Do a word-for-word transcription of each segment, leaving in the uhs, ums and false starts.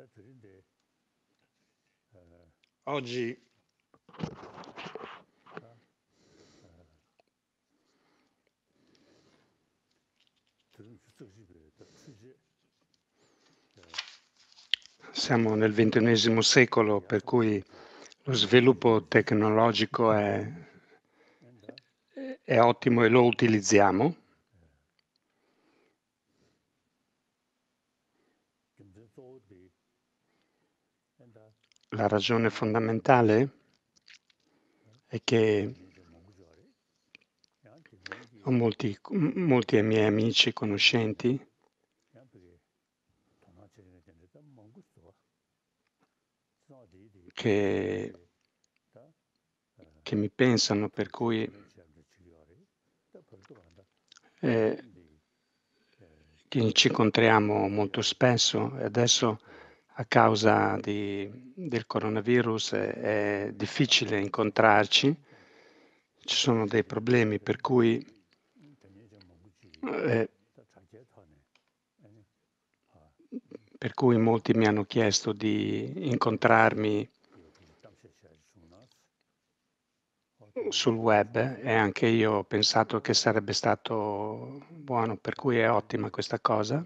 Oggi siamo nel ventunesimo secolo, per cui lo sviluppo tecnologico è, è ottimo e lo utilizziamo. La ragione fondamentale è che ho molti, molti miei amici, conoscenti, che, che mi pensano, per cui eh, che ci incontriamo molto spesso e adesso a causa di, del coronavirus è, è difficile incontrarci, ci sono dei problemi per cui eh, per cui molti mi hanno chiesto di incontrarmi sul web e anche io ho pensato che sarebbe stato buono, per cui è ottima questa cosa.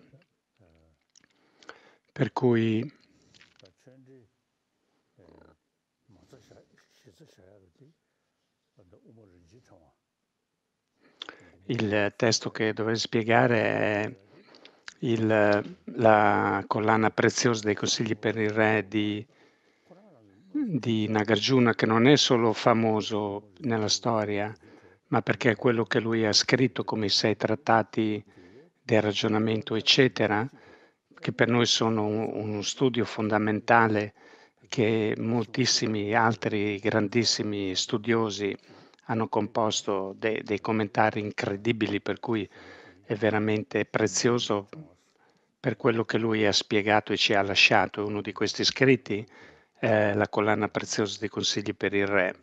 Per cui il testo che dovrei spiegare è il, la collana preziosa dei consigli per il re di, di Nagarjuna, che non è solo famoso nella storia, ma perché è quello che lui ha scritto come i sei trattati del ragionamento, eccetera, che per noi sono un, uno studio fondamentale che moltissimi altri grandissimi studiosi hanno composto de, dei commentari incredibili, per cui è veramente prezioso per quello che lui ha spiegato e ci ha lasciato. Uno di questi scritti è la collana preziosa dei consigli per il re.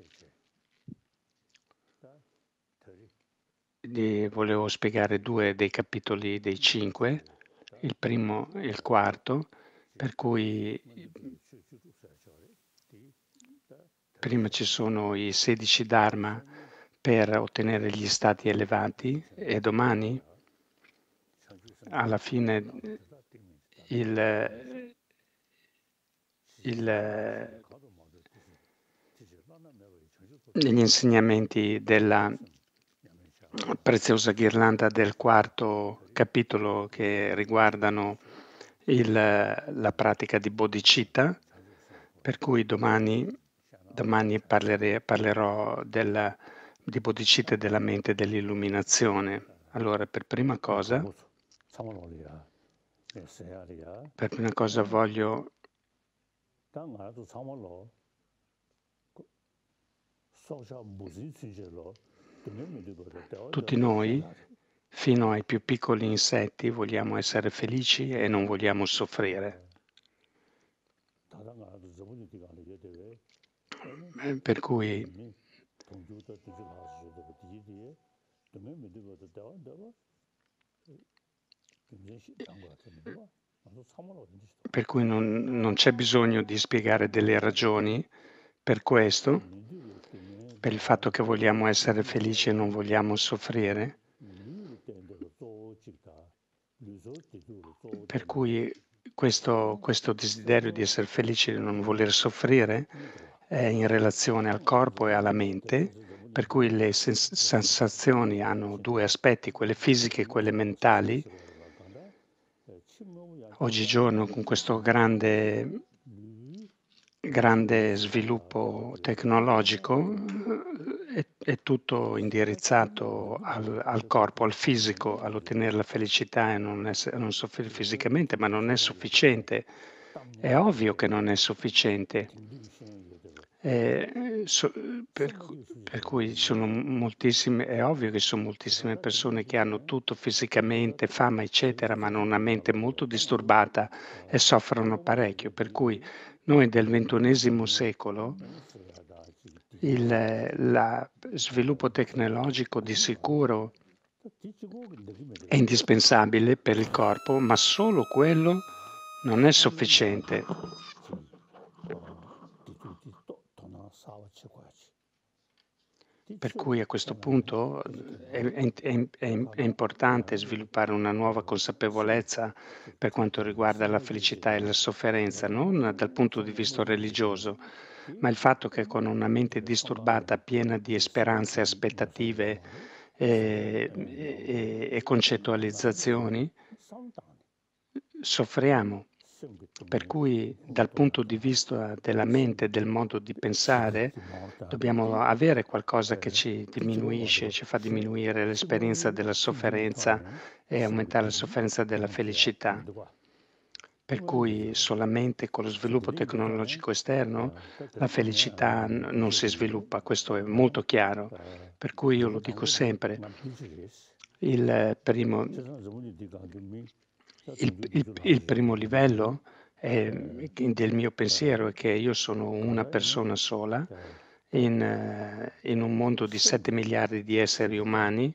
Di, volevo spiegare due dei capitoli dei cinque, il primo e il quarto, per cui prima ci sono i sedici dharma per ottenere gli stati elevati e domani alla fine il, il, gli insegnamenti della preziosa ghirlanda del quarto capitolo che riguardano il, la pratica di bodhicitta, per cui domani, domani parlere, parlerò della, di bodhicitta e della mente dell'illuminazione. Allora, per prima cosa, per prima cosa voglio tutti noi, fino ai più piccoli insetti, vogliamo essere felici e non vogliamo soffrire. Per cui per cui non, non c'è bisogno di spiegare delle ragioni per questo, per il fatto che vogliamo essere felici e non vogliamo soffrire. Per cui questo, questo desiderio di essere felici e non voler soffrire è in relazione al corpo e alla mente, per cui le sens- sensazioni hanno due aspetti, quelle fisiche e quelle mentali. Oggigiorno con questo grande, grande sviluppo tecnologico è, è tutto indirizzato al, al corpo, al fisico, all'ottenere la felicità e non, essere, non soffrire fisicamente, ma non è sufficiente. È ovvio che non è sufficiente. Eh, so, per, per cui sono moltissime, è ovvio che sono moltissime persone che hanno tutto fisicamente, fama, eccetera, ma hanno una mente molto disturbata e soffrono parecchio. Per cui noi del ventunesimo secolo il la sviluppo tecnologico di sicuro è indispensabile per il corpo, ma solo quello non è sufficiente. Per cui a questo punto è è è è è importante sviluppare una nuova consapevolezza per quanto riguarda la felicità e la sofferenza, non dal punto di vista religioso, ma il fatto che con una mente disturbata, piena di speranze, aspettative, ehm, e e concettualizzazioni, soffriamo. Per cui dal punto di vista della mente, del modo di pensare, dobbiamo avere qualcosa che ci diminuisce, ci fa diminuire l'esperienza della sofferenza e aumentare la sofferenza della felicità. Per cui solamente con lo sviluppo tecnologico esterno la felicità n non si sviluppa, questo è molto chiaro. Per cui io lo dico sempre, il primo il p il p il primo livello, ehm, che del mio pensiero è che io sono una persona sola in eh, in un mondo di sette miliardi di esseri umani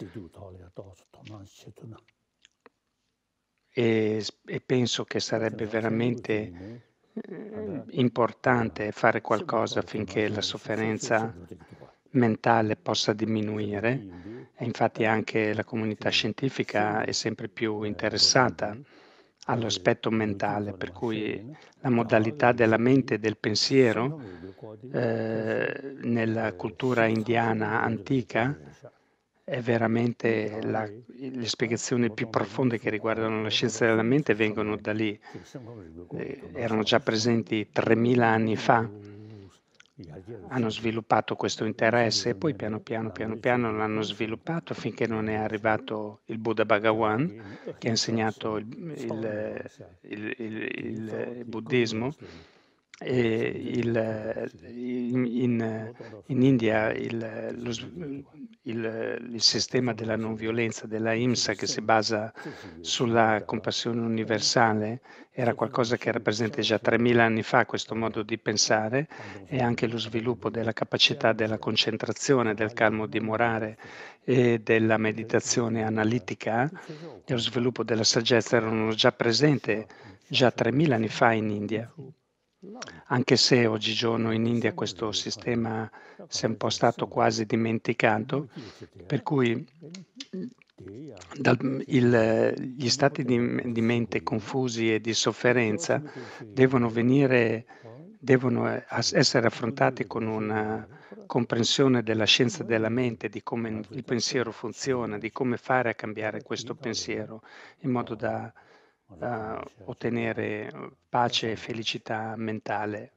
e s e penso che sarebbe veramente, ehm, importante fare qualcosa affinché la sofferenza mentale possa diminuire e infatti anche la comunità scientifica è sempre più interessata all'aspetto mentale, per cui la modalità della mente e del pensiero, ehm, nella cultura indiana antica è veramente la i le spiegazioni più profonde che riguardano la scienza della mente vengono da lì. Ehm, erano già presenti tremila anni fa, hanno sviluppato questo interesse e poi piano, piano, piano, piano l'hanno sviluppato finché non è arrivato il Buddha Bhagawan, che ha insegnato il il il il il buddismo e il in in in India il lo sv il il sistema della non violenza, dell'Ahimsa, che si basa sulla compassione universale, era qualcosa che era presente già tremila anni fa, questo modo di pensare, e anche lo sviluppo della capacità della concentrazione, del calmo dimorare e della meditazione analitica e lo sviluppo della saggezza erano già presente già tremila anni fa in India. Anche se oggigiorno in India questo sistema si è un po' stato quasi dimenticato, per cui, mhmm, dal mhmm, il gli stati di m di mente confusi e di sofferenza devono venire devono, ehm, as essere affrontati con una comprensione della scienza della mente, di come il pensiero funziona, di come fare a cambiare questo pensiero, in modo da, uhm, ottenere, uhm, pace e felicità mentale.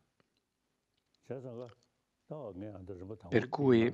Per cui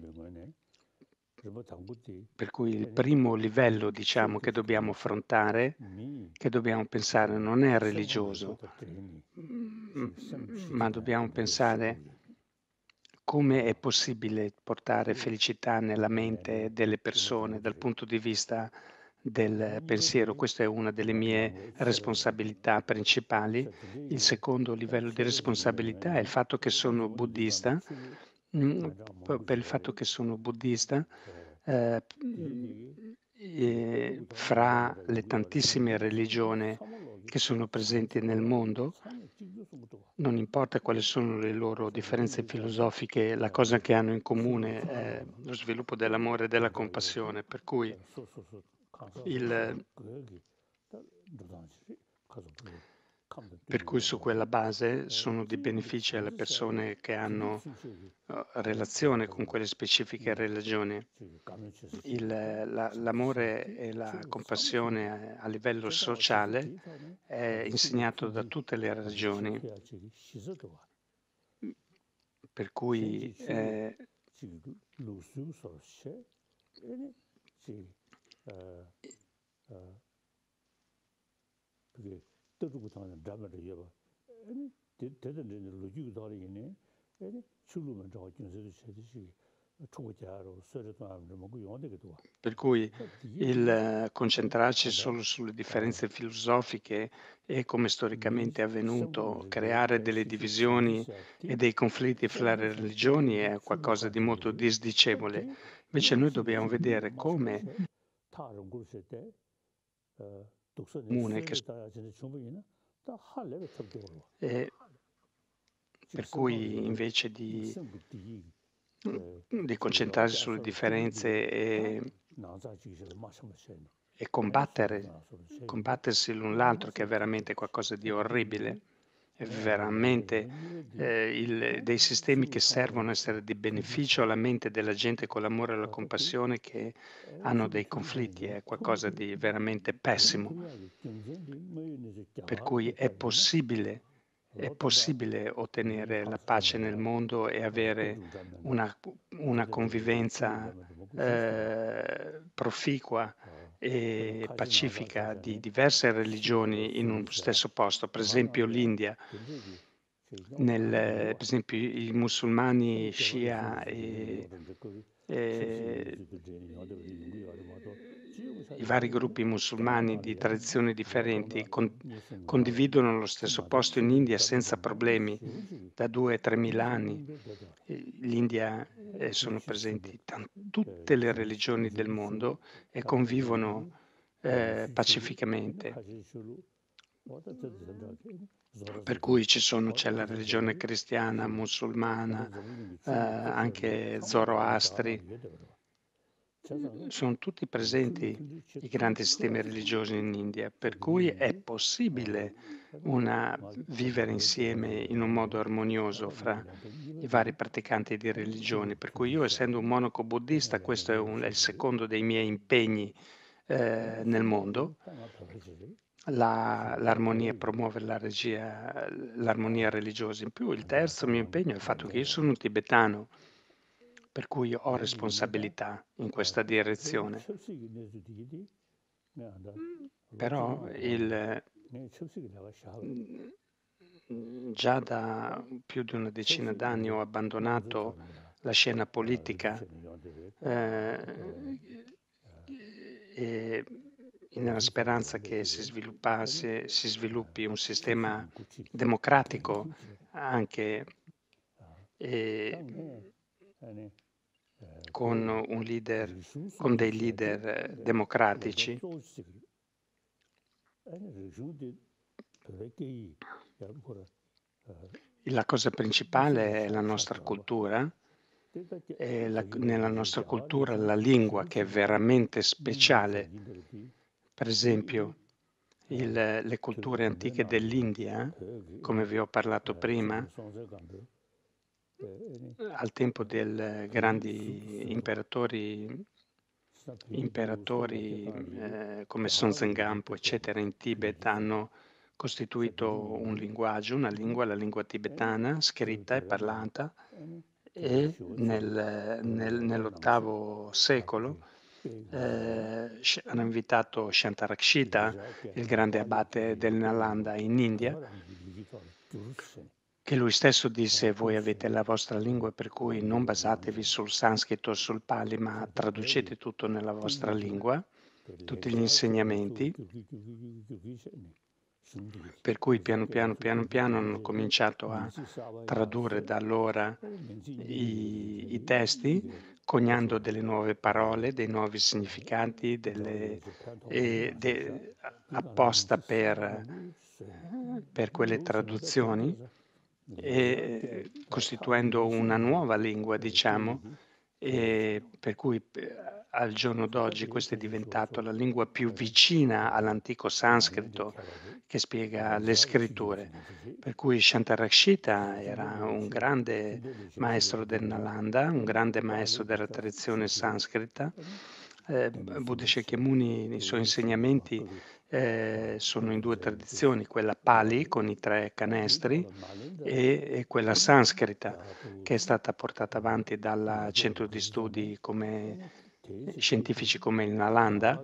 per cui il primo livello, diciamo, che dobbiamo affrontare, che dobbiamo pensare non è religioso, mhmm, ma dobbiamo pensare come è possibile portare felicità nella mente delle persone dal punto di vista del pensiero. Questa è una delle mie responsabilità principali. Il secondo livello di responsabilità è il fatto che sono buddista, mhmm, p per il fatto che sono buddista, ehm, mhmm, ehm, fra le tantissime religioni che sono presenti nel mondo, non importa quali sono le loro differenze filosofiche, la cosa che hanno in comune è lo sviluppo dell'amore e della compassione, per cui il per cui su quella base sono di beneficio alle persone che hanno, uhm, relazione con quelle specifiche religioni. Il la l'amore e la compassione a livello sociale è insegnato da tutte le religioni. Mh, per cui, ehm Per cui il eh, concentrarci solo sulle differenze filosofiche e come storicamente è avvenuto, creare delle divisioni e dei conflitti fra le religioni è qualcosa di molto disdicevole. Invece noi dobbiamo vedere come comune che E per cui invece di, di concentrarsi sulle differenze e, e combattere, combattersi l'un l'altro, che è veramente qualcosa di orribile, è veramente eh, il, dei sistemi che servono a essere di beneficio alla mente della gente con l'amore e la compassione, che hanno dei conflitti, è qualcosa di veramente pessimo. Per cui è possibile, è possibile ottenere la pace nel mondo e avere una, una convivenza eh, proficua e pacifica di diverse religioni in un stesso posto. Per esempio l'India, nel, per esempio i musulmani Shia e, e i vari gruppi musulmani di tradizioni differenti con- condividono lo stesso posto in India senza problemi da due o tremila anni. Eh, L'India eh, sono presenti tan- tutte le religioni del mondo e convivono eh, pacificamente. Per cui ci sono, c'è la religione cristiana, musulmana, eh, anche zoroastri. Sono tutti presenti i grandi sistemi religiosi in India, per cui è possibile una, vivere insieme in un modo armonioso fra i vari praticanti di religioni. Per cui io, essendo un monaco buddista, questo è, un, è il secondo dei miei impegni eh, nel mondo. La, l'armonia, promuovere la regia, l'armonia religiosa. In più il terzo mio impegno è il fatto che io sono un tibetano, per cui ho responsabilità in questa direzione. Però il, già da più di una decina d'anni ho abbandonato la scena politica eh, e nella speranza che si sviluppasse, si sviluppi un sistema democratico anche e con un leader, con dei leader eh, democratici. La cosa principale è la nostra cultura. E la, nella nostra cultura la lingua, che è veramente speciale. Per esempio, il, le culture antiche dell'India, come vi ho parlato prima, al tempo dei grandi imperatori, imperatori eh, come Sonzhengampo, eccetera, in Tibet hanno costituito un linguaggio, una lingua, la lingua tibetana, scritta e parlata, e nel, nel, nell'ottavo secolo eh, hanno invitato Shantarakshita, il grande abate del Nalanda in India, che lui stesso disse: voi avete la vostra lingua, per cui non basatevi sul sanscrito o sul pali, ma traducete tutto nella vostra lingua, tutti gli insegnamenti. Per cui piano piano piano piano hanno cominciato a tradurre da allora i, i testi, coniando delle nuove parole, dei nuovi significati, delle, e de, apposta per, per quelle traduzioni, e costituendo una nuova lingua, diciamo, e per cui eh, al giorno d'oggi questa è diventata la lingua più vicina all'antico sanscrito che spiega le scritture. Per cui Shantarakshita era un grande maestro del Nalanda, un grande maestro della tradizione sanscrita. Eh, Buddha Shakyamuni, nei suoi insegnamenti eh, sono in due tradizioni, quella Pali con i tre canestri e, e quella sanscrita, che è stata portata avanti dal centro di studi come, scientifici come il Nalanda,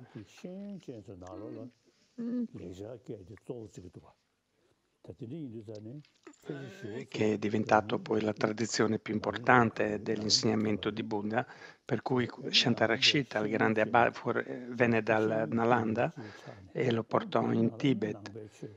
che è diventato poi la tradizione più importante dell'insegnamento di Buddha, per cui Shantarakshita, il grande abate, venne dal Nalanda e lo portò in Tibet,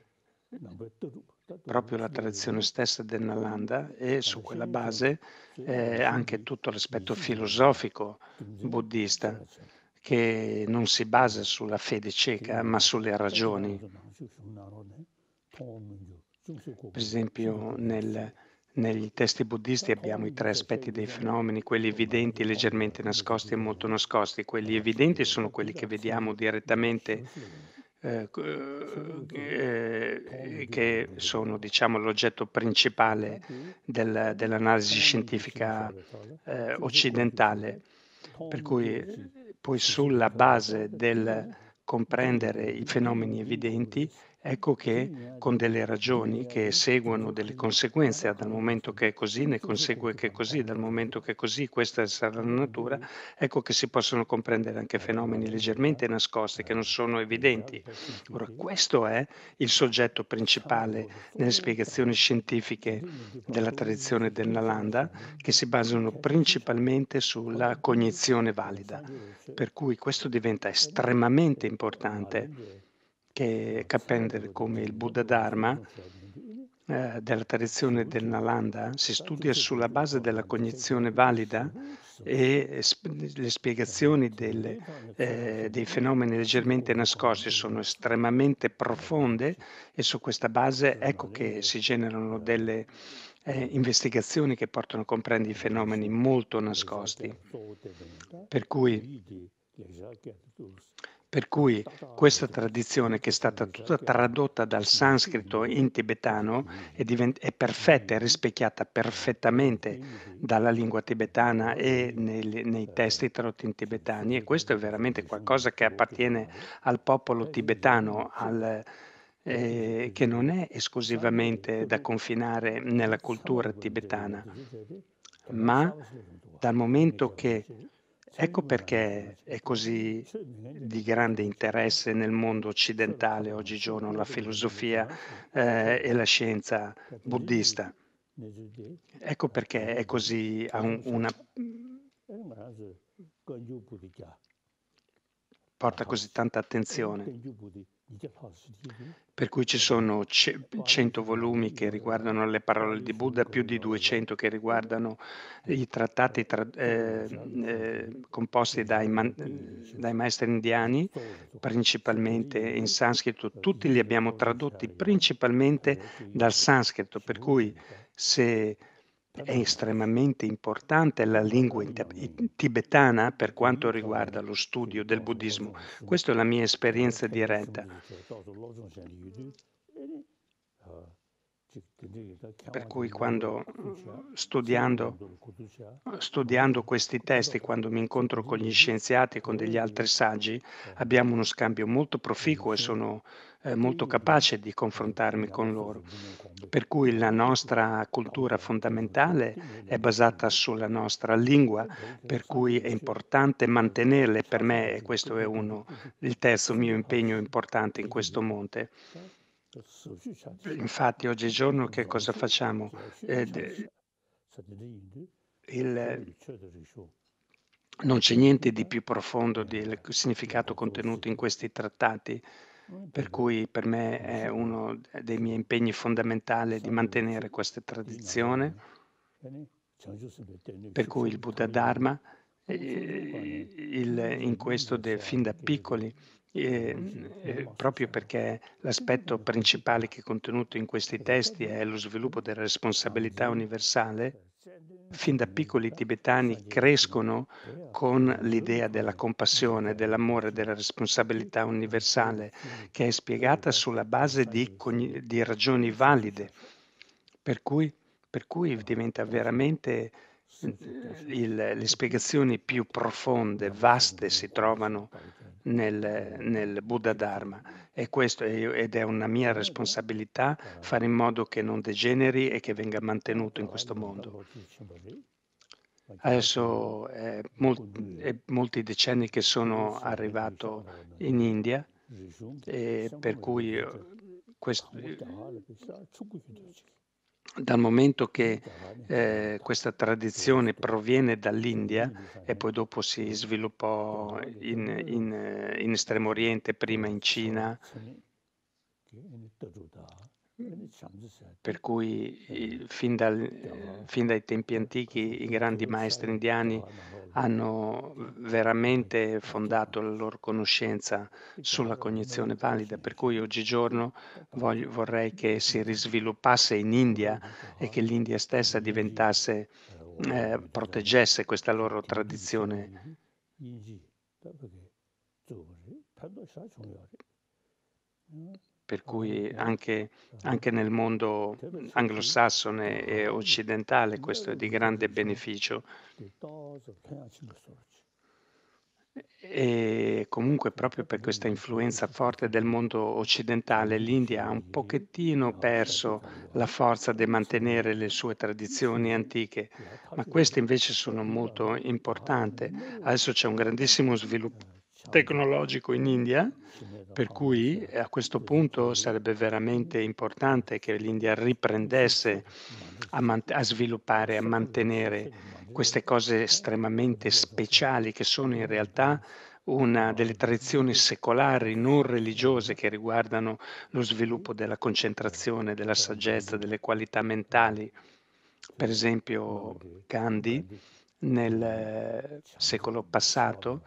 proprio la tradizione stessa del Nalanda, e su quella base eh, anche tutto l'aspetto filosofico buddista, che non si basa sulla fede cieca ma sulle ragioni. Per esempio nel negli testi buddisti abbiamo i tre aspetti dei fenomeni, quelli evidenti, leggermente nascosti e molto nascosti. Quelli evidenti sono quelli che vediamo direttamente, ehm, c uhm, ehm, che sono diciamo l'oggetto principale del dell'analisi scientifica, ehm, occidentale. Per cui, ehm, poi sulla base del comprendere i fenomeni evidenti, ecco che con delle ragioni che seguono delle conseguenze, dal momento che è così, ne consegue che è così, dal momento che è così, questa sarà la natura, ecco che si possono comprendere anche fenomeni leggermente nascosti che non sono evidenti. Ora, questo è il soggetto principale nelle spiegazioni scientifiche della tradizione del Nalanda, che si basano principalmente sulla cognizione valida. Per cui questo diventa estremamente importante che capendere come il Buddha Dharma, ehm, della tradizione del Nalanda, si studia sulla base della cognizione valida e sp le spiegazioni delle ehm, dei fenomeni leggermente nascosti sono estremamente profonde e su questa base ecco che si generano delle, ehm, investigazioni che portano a comprendere i fenomeni molto nascosti. Per cui per cui questa tradizione che è stata tutta tradotta dal sanscrito in tibetano è diven è perfetta, è rispecchiata perfettamente dalla lingua tibetana e nel nei testi tradotti in tibetani e questo è veramente qualcosa che appartiene al popolo tibetano, al ehm, che non è esclusivamente da confinare nella cultura tibetana, ma dal momento che ecco perché è così di grande interesse nel mondo occidentale oggigiorno la filosofia, ehm, e la scienza buddista. Ecco perché è così ha un una mhmm, porta così tanta attenzione. Per cui ci sono ce cento volumi che riguardano le parole di Buddha, più di duecento che riguardano i trattati tra ehm, ehm, composti dai man ehm, dai maestri indiani, principalmente in sanscrito. Tutti li abbiamo tradotti principalmente dal sanscrito, per cui se è estremamente importante la lingua in tab i tibetana per quanto riguarda lo studio del buddismo. Questa è la mia esperienza diretta. Per cui quando, uhm, studiando uhm, studiando questi testi, quando mi incontro con gli scienziati e con degli altri saggi, abbiamo uno scambio molto proficuo e sono, ehm, molto capace di confrontarmi con loro. Per cui la nostra cultura fondamentale è basata sulla nostra lingua, per cui è importante mantenerla e per me, e questo è uno il terzo mio impegno importante in questo monte. Infatti oggigiorno che cosa facciamo? Ehm, d il Non c'è niente di più profondo del c significato contenuto in questi trattati, per cui per me è uno d dei miei impegni fondamentale di mantenere questa tradizione, per cui il Buddha Dharma, ehm, il in questo de fin da piccoli, ehm, ehm, proprio perché l'aspetto principale che è contenuto in questi testi è lo sviluppo della responsabilità universale, fin da piccoli i tibetani crescono con l'idea della compassione, dell'amore, della responsabilità universale, che è spiegata sulla base di cogni di ragioni valide. Per cui per cui diventa veramente mhmm, il le spiegazioni più profonde, vaste si trovano nel nel Buddha Dharma e questo è io ed è una mia responsabilità fare in modo che non degeneri e che venga mantenuto in questo mondo. Adesso è mol è molti decenni che sono arrivato in India e per cui, uhm, quest uhm, dal momento che, ehm, questa tradizione proviene dall'India e poi dopo si sviluppò in in in Estremo Oriente, prima in Cina, mhmm, per cui i fin dal ehm, fin dai tempi antichi i grandi maestri indiani hanno veramente fondato la loro conoscenza sulla cognizione valida, per cui oggigiorno voglio vorrei che si risviluppasse in India e che l'India stessa diventasse ehm, proteggesse questa loro tradizione. Per cui anche anche nel mondo, mhmm, anglosassone e occidentale questo è di grande beneficio. E comunque proprio per questa influenza forte del mondo occidentale, l'India ha un pochettino perso la forza de mantenere le sue tradizioni antiche, ma queste invece sono molto importante. Adesso c'è un grandissimo sviluppo tecnologico in India, per cui eh, a questo punto sarebbe veramente importante che l'India riprendesse a mant a sviluppare, a mantenere queste cose estremamente speciali che sono in realtà una delle tradizioni secolari non religiose che riguardano lo sviluppo della concentrazione, della saggezza, delle qualità mentali. Per esempio Gandhi nel eh, secolo passato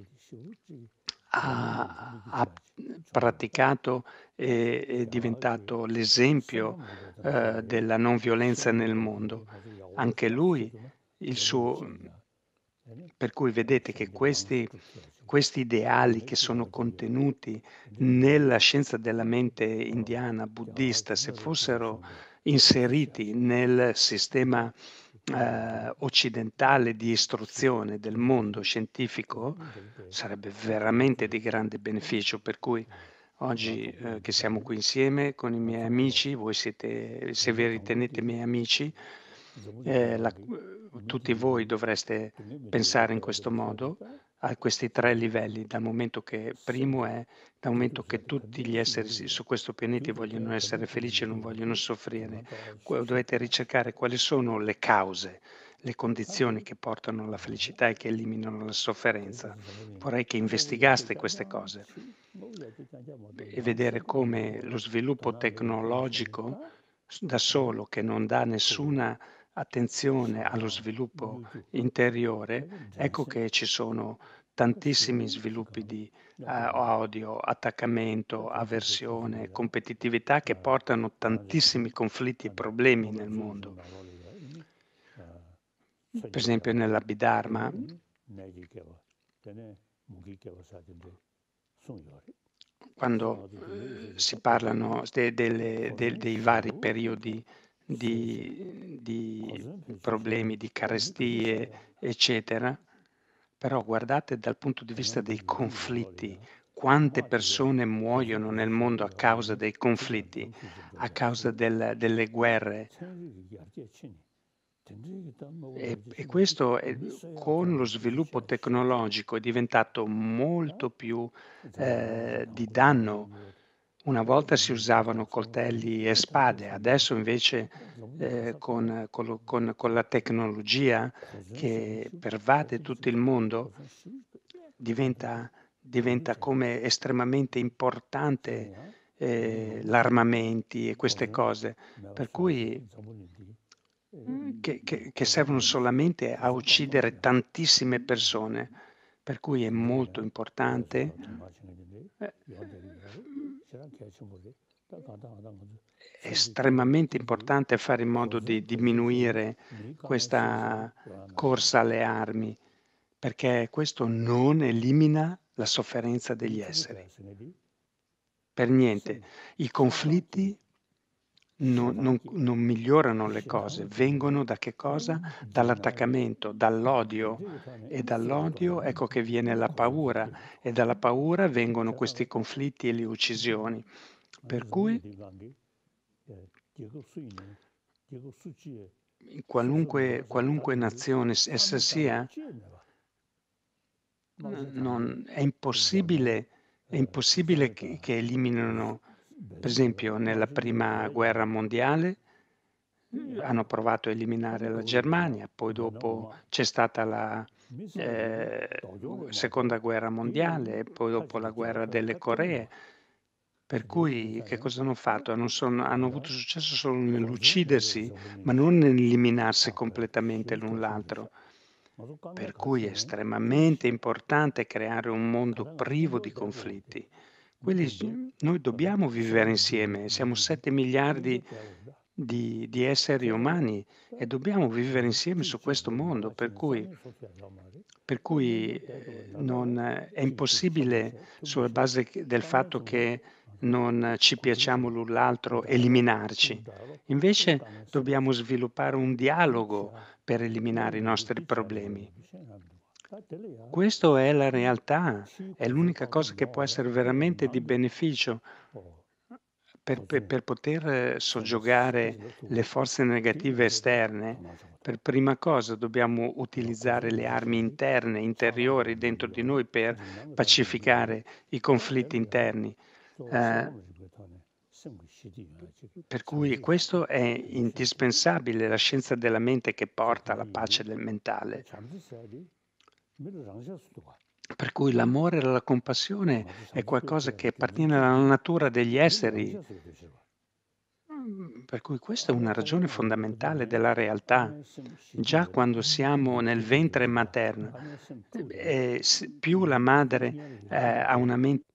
ha ha praticato e è diventato l'esempio, ehm, della non violenza nel mondo. Anche lui il suo mhmm, per cui vedete che questi questi ideali che sono contenuti nella scienza della mente indiana, buddista, se fossero inseriti nel sistema, ehm, occidentale di istruzione del mondo scientifico, sarebbe veramente di grande beneficio. Per cui oggi, ehm, che siamo qui insieme con i miei amici, voi siete se vi ritenete miei amici, ehm, la uhm, tutti voi dovreste pensare in questo modo, a questi tre livelli, dal momento che primo è dal momento che tutti gli esseri s su questo pianeti vogliono essere felici e non vogliono soffrire, que dovete ricercare quali sono le cause, le condizioni che portano alla felicità e che eliminano la sofferenza. Vorrei che investigaste queste cose e vedere come lo sviluppo tecnologico s da solo, che non dà nessuna attenzione allo sviluppo interiore, ecco che ci sono tantissimi sviluppi di, ehm, odio, attaccamento, avversione, competitività che portano tantissimi conflitti e problemi nel mondo. Per esempio nell'Abhidharma, quando, uhm, si parlano de delle del dei vari periodi di di problemi, di carestie, eccetera, però guardate dal punto di vista dei conflitti, quante persone muoiono nel mondo a causa dei conflitti, a causa del delle guerre. E e questo è con lo sviluppo tecnologico è diventato molto più, ehm, di danno. Una volta si usavano coltelli e spade, adesso invece, ehm, con con lo con con la tecnologia che pervade tutto il mondo, diventa diventa come estremamente importante, ehm, l'armamenti e queste cose. Per cui Mhmm, che che che servono solamente a uccidere tantissime persone, per cui è molto importante, eh, mhmm, estremamente importante fare in modo di diminuire questa corsa alle armi, perché questo non elimina la sofferenza degli esseri, per niente. I conflitti Non non non migliorano le cose, vengono da che cosa? Dall'attaccamento, dall'odio e dall'odio ecco che viene la paura e dalla paura vengono questi conflitti e le uccisioni. Per cui in qualunque qualunque nazione s essa sia, n non è impossibile è impossibile che che eliminino per esempio nella prima guerra mondiale Mhmm, hanno provato a eliminare la Germania, poi dopo c'è stata la, ehm, gu seconda guerra mondiale e poi dopo la guerra delle Coree, per cui che cosa hanno fatto? Hanno son hanno avuto successo solo nell'uccidersi, ma non nell'eliminarsi completamente l'un l'altro. Per cui è estremamente importante creare un mondo privo di conflitti. Quelli s Noi dobbiamo vivere insieme, siamo sette miliardi di di esseri umani e dobbiamo vivere insieme su questo mondo, per cui per cui, ehm, non è impossibile sulla base che del fatto che non ci piacciamo l'un l'altro eliminarci. Invece dobbiamo sviluppare un dialogo per eliminare i nostri problemi. Questo è la realtà, è l'unica cosa che può essere veramente di beneficio per pe per poter eh, soggiogare le forze negative esterne. Per prima cosa dobbiamo utilizzare le armi interne, interiori dentro di noi per pacificare i conflitti interni. Ehm, per cui questo è indispensabile, la scienza della mente che porta alla pace del mentale. Per cui l'amore e la compassione è qualcosa che appartiene alla natura degli esseri. Mhmm, per cui questa è una ragione fondamentale della realtà. Già quando siamo nel ventre materno, ehm, ehm, s più la madre, ehm, ha una mente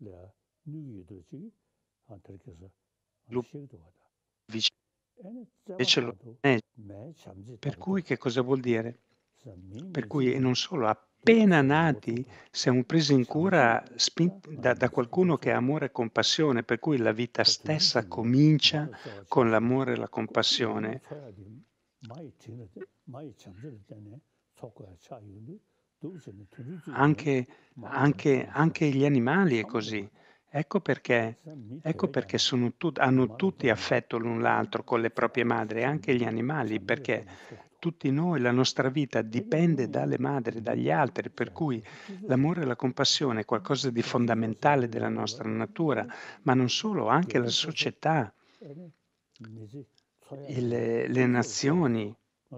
lu vic invece lo è. Per cui che cosa vuol dire? Per cui e non solo, appena nati siamo presi in cura spin da da qualcuno che ha amore e compassione, per cui la vita stessa comincia con l'amore e la compassione. Anche anche anche gli animali è così. Ecco perché ecco perché sono tut hanno tutti affetto l'un l'altro con le proprie madri, anche gli animali, perché tutti noi, la nostra vita dipende dalle madri, dagli altri, per cui l'amore e la compassione è qualcosa di fondamentale della nostra natura, ma non solo, anche la società, il le nazioni.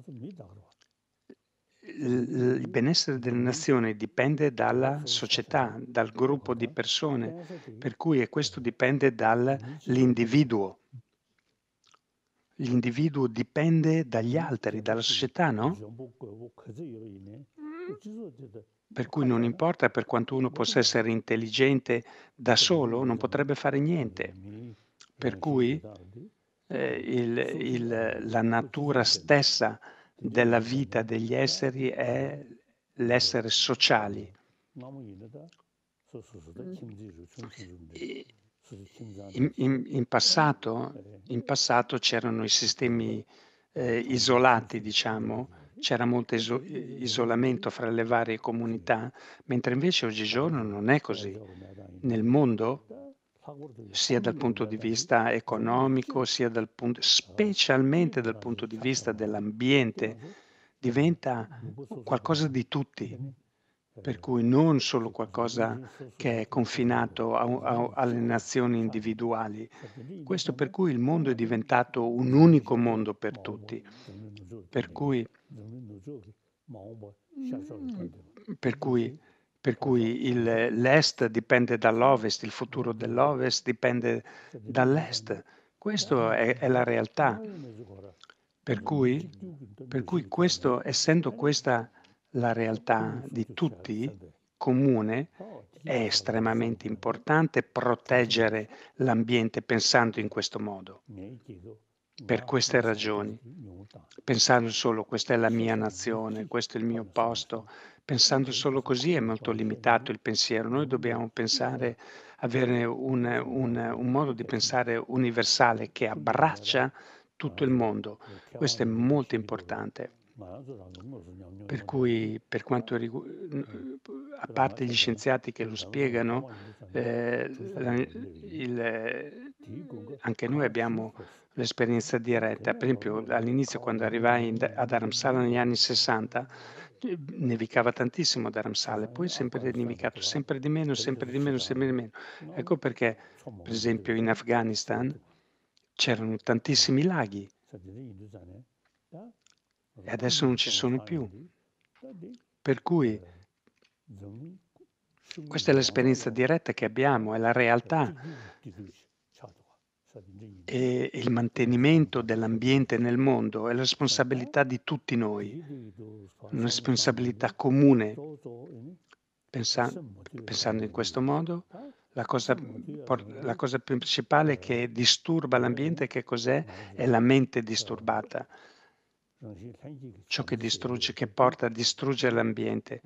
Il il benessere delle nazioni dipende dalla società, dal gruppo di persone, per cui e questo dipende dall'individuo. L'individuo dipende dagli altri, dalla società, no? Per cui non importa per quanto uno possa essere intelligente da solo, non potrebbe fare niente. Per cui, ehm, il il la natura stessa della vita degli esseri è l'essere sociali. E in in in passato in passato c'erano i sistemi, ehm, isolati diciamo, c'era molto iso i isolamento fra le varie comunità, mentre invece oggigiorno non è così. Nel mondo, sia dal punto di vista economico, sia dal punt specialmente dal punto di vista dell'ambiente, diventa qualcosa di tutti, per cui non solo qualcosa che è confinato a u a u alle nazioni individuali. Questo per cui il mondo è diventato un unico mondo per tutti. Per cui mhmm, per cui per cui il l'Est dipende dall'Ovest, il futuro dell'Ovest dipende dall'Est. Questo è è la realtà. Per cui per cui questo essendo questa la realtà di tutti, comune, è estremamente importante proteggere l'ambiente pensando in questo modo. Per queste ragioni. Pensando solo: "Questa è la mia nazione, questo è il mio posto", pensando solo così è molto limitato il pensiero. Noi dobbiamo pensare avere un un un modo di pensare universale che abbraccia tutto il mondo. Questo è molto importante. Per cui per quanto rigu n a parte gli scienziati che lo spiegano, ehm, la il anche noi abbiamo l'esperienza diretta. Per esempio all'inizio quando arrivai in d a Dharamsala negli anni 'sessanta, ehm, nevicava tantissimo a Dharamsala e poi è sempre nevicato sempre di meno, sempre di meno, sempre di meno. Ecco perché, per esempio in Afghanistan c'erano tantissimi laghi e adesso non ci sono più. Per cui questa è l'esperienza diretta che abbiamo, è la realtà. E il mantenimento dell'ambiente nel mondo è la responsabilità di tutti noi, una responsabilità comune. Pensa pensando in questo modo, la cosa por la cosa principale che disturba l'ambiente che cos'è? È la mente disturbata. Ciò che distrugge che porta a distruggere l'ambiente.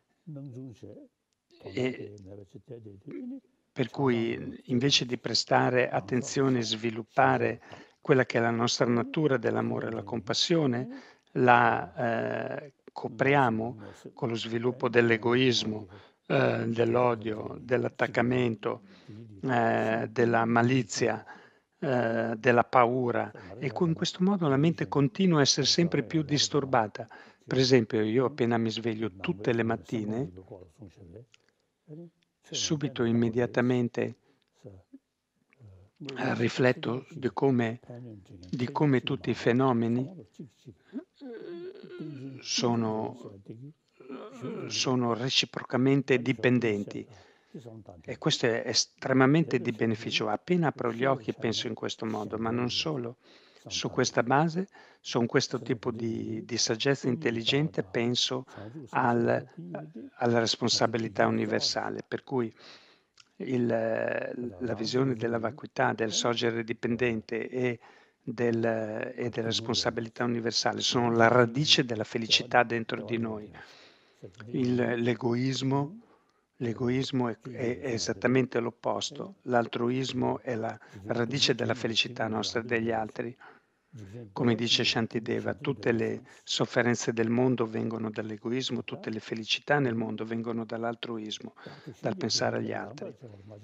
E per cui invece di prestare attenzione e sviluppare quella che è la nostra natura dell'amore e la compassione, la, ehm, copriamo con lo sviluppo dell'egoismo, ehm, dell'odio, dell'attaccamento, ehm, della malizia, ehm, della paura e con questo modo la mente continua a essere sempre più disturbata. Per esempio io appena mi sveglio tutte le mattine subito, immediatamente, ehm, rifletto di come di come tutti i fenomeni, uhm, sono uhm, sono reciprocamente dipendenti e questo è estremamente di beneficio. Appena apro gli occhi e penso in questo modo, ma non solo. Su questa base, son questo tipo di di saggezza intelligente penso al a alla responsabilità universale, per cui il la visione della vacuità, del sorgere dipendente e del e della responsabilità universale sono la radice della felicità dentro di noi. Il l'egoismo l'egoismo è è è esattamente l'opposto. L'altruismo è la radice della felicità nostra e degli altri. Come dice Shantideva, tutte le sofferenze del mondo vengono dall'egoismo, tutte le felicità nel mondo vengono dall'altruismo, dal pensare agli altri.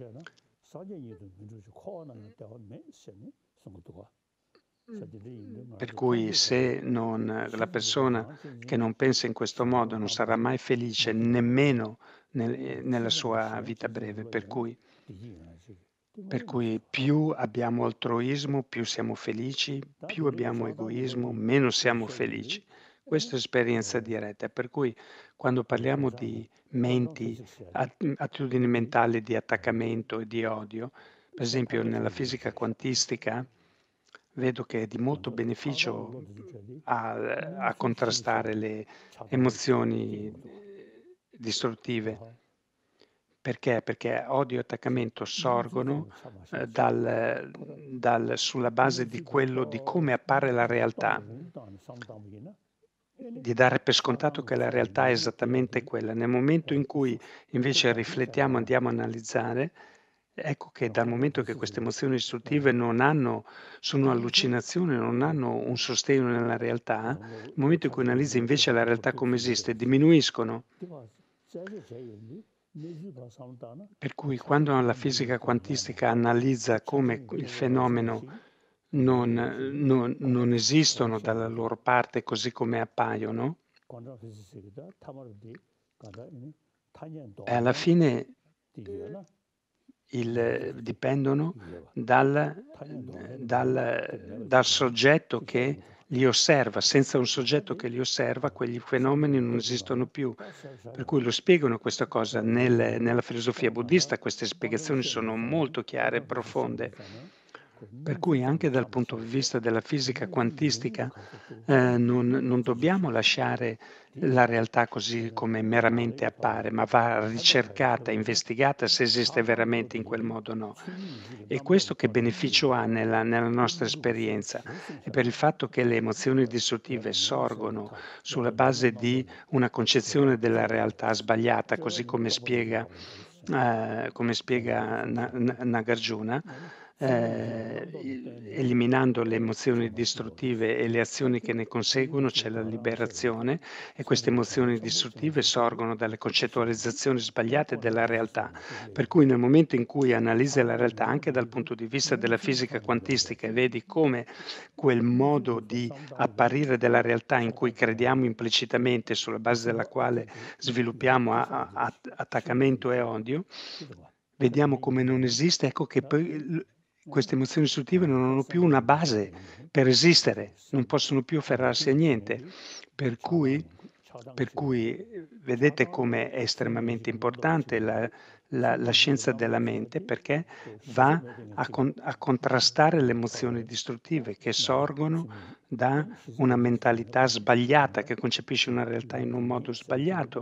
Per cui se non la persona che non pensa in questo modo non sarà mai felice nemmeno nel ehm, nella sua vita breve, per cui per cui più abbiamo altruismo, più siamo felici, più abbiamo egoismo, meno siamo felici. Questa è esperienza diretta, per cui quando parliamo di menti, at mhmm, attitudini mentali di attaccamento e di odio, per esempio nella fisica quantistica vedo che è di molto beneficio a a contrastare le emozioni, ehm, distruttive. Perché? Perché odio e attaccamento sorgono, ehm, dal dal sulla base di quello di come appare la realtà. Di dare per scontato che la realtà è esattamente quella. Nel momento in cui invece riflettiamo, andiamo a analizzare, ecco che dal momento che queste emozioni distruttive non hanno sono allucinazioni, non hanno un sostegno nella realtà, nel momento in cui analizzi invece la realtà come esiste, diminuiscono. Per cui quando la fisica quantistica analizza come il fenomeno non non non esistono dalla loro parte così come appaiono e alla fine, uhm, il dipendono dal d dal dal soggetto che li osserva. Senza un soggetto che li osserva, quegli fenomeni non esistono più. Per cui lo spiegano questa cosa nel nella filosofia buddista, queste spiegazioni sono molto chiare e profonde. Per cui anche dal punto di vista della fisica quantistica, ehm, non non dobbiamo lasciare la realtà così come meramente appare, ma va ricercata, investigata se esiste veramente in quel modo o no. E questo che beneficio ha nella nella nostra esperienza? È per il fatto che le emozioni distruttive sorgono sulla base di una concezione della realtà sbagliata, così come spiega ehm, come spiega Na Na Nagarjuna, ehm, i eliminando le emozioni distruttive e le azioni che ne conseguono c'è la liberazione e queste emozioni distruttive sorgono dalle concettualizzazioni sbagliate della realtà. Per cui nel momento in cui analizzi la realtà anche dal punto di vista della fisica quantistica e vedi come quel modo di apparire della realtà in cui crediamo implicitamente, sulla base della quale sviluppiamo a a at attaccamento e odio, vediamo come non esiste, ecco che poi l queste emozioni distruttive non hanno più una base per esistere, non possono più afferrarsi a niente. Per cui per cui, ehm, vedete come è estremamente importante la la la scienza della mente, perché va a con a contrastare le emozioni distruttive che sorgono da una mentalità sbagliata, che concepisce una realtà in un modo sbagliato.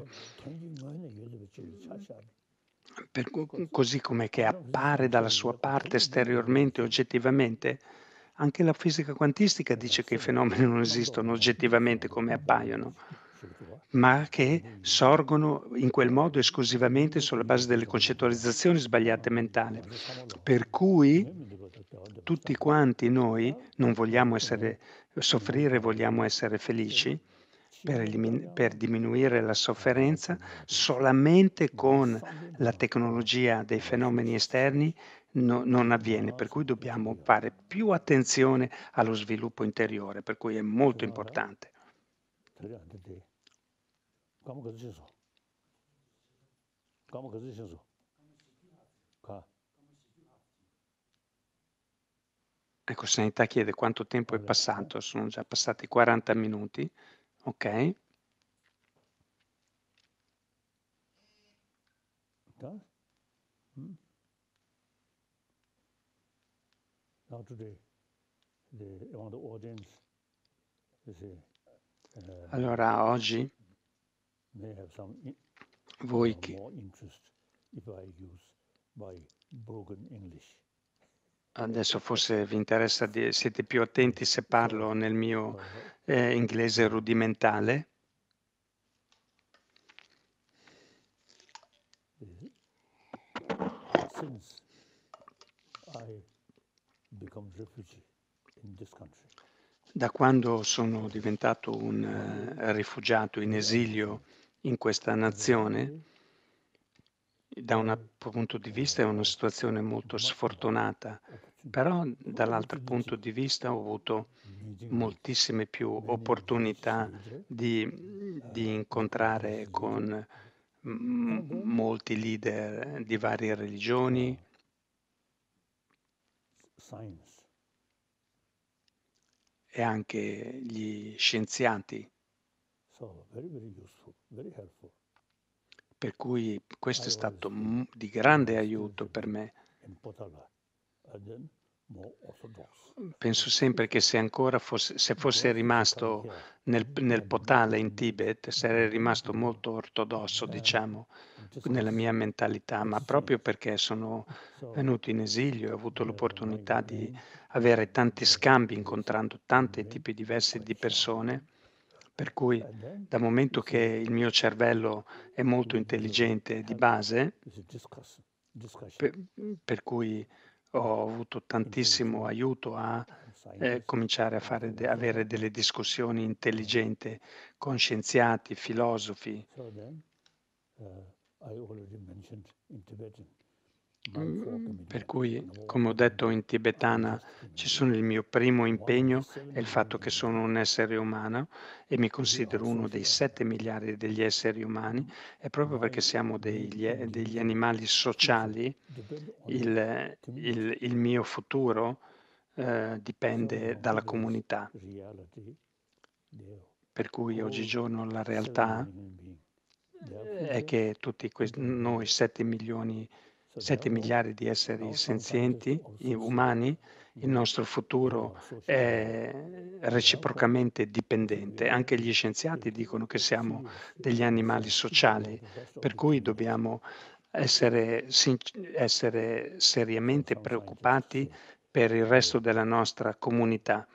Per co così com'è che appare dalla sua parte esteriormente, oggettivamente, anche la fisica quantistica dice che i fenomeni non esistono oggettivamente come appaiono, ma che sorgono in quel modo esclusivamente sulla base delle concettualizzazioni sbagliate mentali. Per cui tutti quanti noi non vogliamo essere soffrire, vogliamo essere felici per elimin per diminuire la sofferenza solamente con la tecnologia dei fenomeni esterni no non avviene, per cui dobbiamo fare più attenzione allo sviluppo interiore, per cui è molto importante. Ecco, Sanità chiede quanto tempo è passato, sono già passati quaranta minuti, okay. Allora oggi voi che adesso forse vi interessa di siete più attenti se parlo nel mio, ehm, inglese rudimentale? Da quando sono diventato un eh, rifugiato in esilio in questa nazione, da un punto di vista è una situazione molto sfortunata, però dall'altro punto di vista ho avuto moltissime più opportunità di di incontrare con m molti leader di varie religioni. E anche gli scienziati, per cui questo è stato m di grande aiuto per me. Penso sempre che se ancora fosse se fossi rimasto nel nel Potala in Tibet, sarei rimasto molto ortodosso, diciamo, nella mia mentalità, ma proprio perché sono venuto in esilio e ho avuto l'opportunità di avere tanti scambi, incontrando tanti tipi diversi di persone, per cui dal momento che il mio cervello è molto intelligente di base, pe per cui ho avuto tantissimo aiuto a, ehm, cominciare a fare de avere delle discussioni intelligente con scienziati, filosofi. Mhmm, per cui, come ho detto in tibetana, ci sono il mio primo impegno è il fatto che sono un essere umano e mi considero uno dei sette miliardi degli esseri umani, e proprio perché siamo degli e degli animali sociali, il il il mio futuro, ehm, dipende dalla comunità. Per cui oggigiorno la realtà è che tutti ques noi sette milioni sette miliardi di esseri senzienti, i umani, il nostro futuro è reciprocamente dipendente. Anche gli scienziati dicono che siamo degli animali sociali, per cui dobbiamo essere sinc essere seriamente preoccupati per il resto della nostra comunità.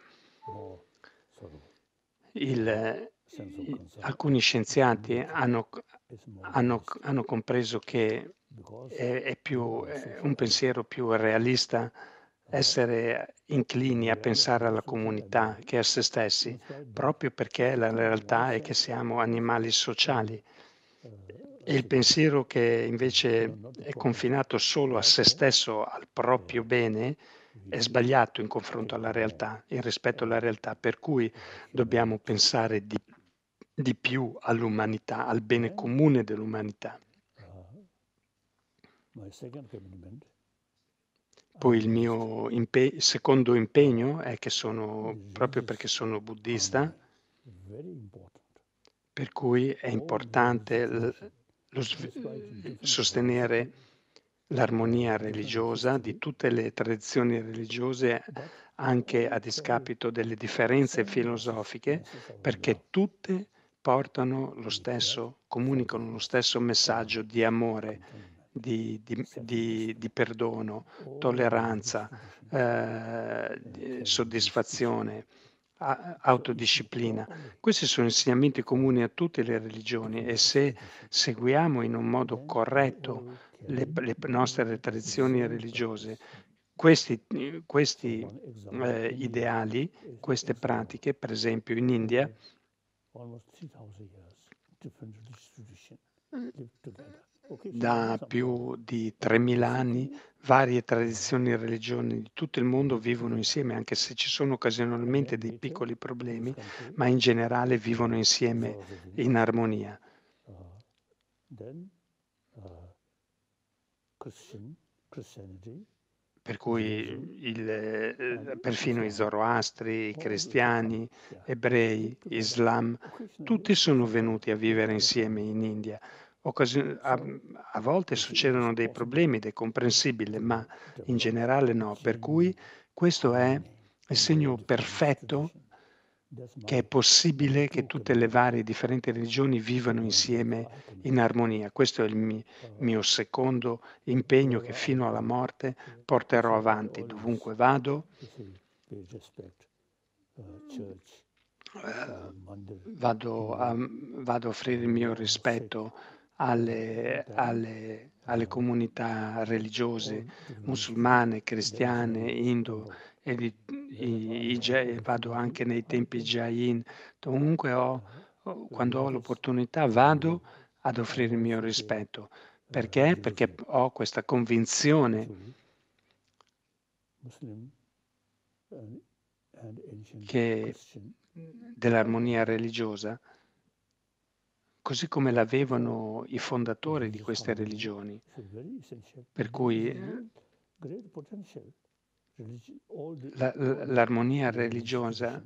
Il i alcuni scienziati hanno c hanno c hanno compreso che è è più è un pensiero più realista essere inclini a pensare alla comunità che a se stessi, proprio perché la realtà è che siamo animali sociali. E il pensiero che invece è confinato solo a se stesso, al proprio bene, è sbagliato in confronto alla realtà, in rispetto alla realtà, per cui dobbiamo pensare di di più all'umanità, al bene comune dell'umanità. Poi il mio impe secondo impegno è che sono proprio perché sono buddista, per cui è importante l lo sv sostenere l'armonia religiosa di tutte le tradizioni religiose, anche a discapito delle differenze filosofiche, perché tutte portano lo stesso, comunicano lo stesso messaggio di amore, di, di- di- di perdono, tolleranza, eh, di- soddisfazione, a- autodisciplina. Questi sono insegnamenti comuni a tutte le religioni e se seguiamo in un modo corretto le, le nostre tradizioni religiose, questi, questi eh, ideali, queste pratiche, per esempio in India, da più di tremila anni, varie tradizioni e religioni di tutto il mondo vivono insieme, anche se ci sono occasionalmente dei piccoli problemi, ma in generale vivono insieme in armonia. Per cui il, eh, perfino i zoroastri, i cristiani, ebrei, Islam, tutti sono venuti a vivere insieme in India. Occasio- a, a volte succedono dei problemi ed è comprensibile, ma in generale no. Per cui questo è il segno perfetto che è possibile che tutte le varie differenti religioni vivano insieme in armonia. Questo è il mi- mio secondo impegno che fino alla morte porterò avanti dovunque vado. Eh, vado, a, vado a offrire il mio rispetto alle, alle, alle comunità religiose musulmane, cristiane, indo, e di, i, i Jai- vado anche nei tempi Jain. Comunque ho, ho- quando ho l'opportunità vado ad offrire il mio rispetto. Perché? Perché ho questa convinzione che dell'armonia religiosa, così come l'avevano i fondatori di queste religioni. Per cui eh, la- la- l'armonia religiosa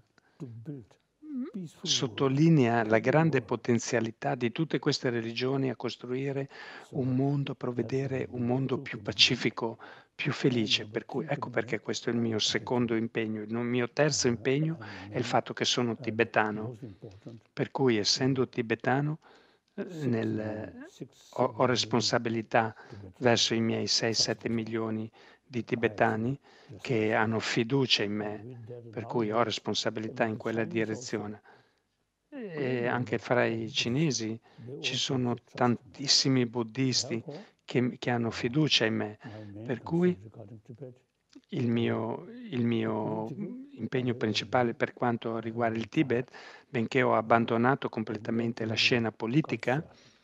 sottolinea la grande potenzialità di tutte queste religioni a costruire un mondo, provvedere un mondo più pacifico, più felice. Per cui, ecco perché questo è il mio secondo impegno. Il mio terzo impegno è il fatto che sono tibetano, per cui essendo tibetano eh, nel- ho, ho responsabilità verso i miei sei sette milioni di tibetani che hanno fiducia in me, per cui ho responsabilità in quella direzione. E anche fra i cinesi ci sono tantissimi buddisti che, che hanno fiducia in me, per cui il mio, il mio impegno principale per quanto riguarda il Tibet, benché ho abbandonato completamente la scena politica,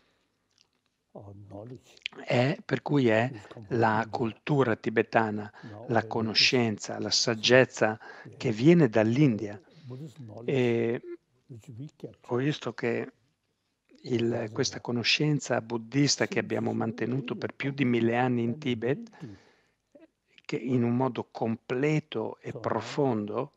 è, per cui è la cultura tibetana, la conoscenza, la saggezza che viene dall'India. E ho visto che il- questa conoscenza buddista che abbiamo mantenuto per più di mille anni in Tibet, che in un modo completo e profondo,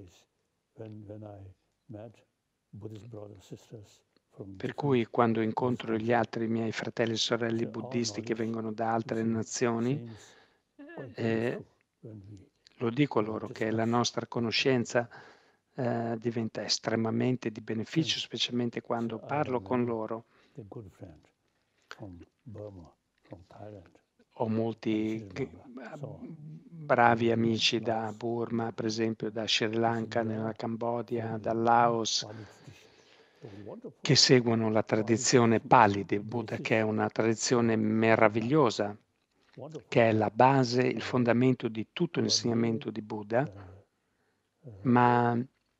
per cui quando incontro gli altri miei fratelli e sorelle buddisti che vengono da altre nazioni, eh, lo dico a loro che la nostra conoscenza eh, diventa estremamente di beneficio, specialmente quando parlo con loro. Ho molti g- bravi amici da Burma, per esempio da Sri Lanka, nella Cambodia, dal Laos, che seguono la tradizione Pali del Buddha, che è una tradizione meravigliosa, che è la base, il fondamento di tutto l'insegnamento di Buddha, ma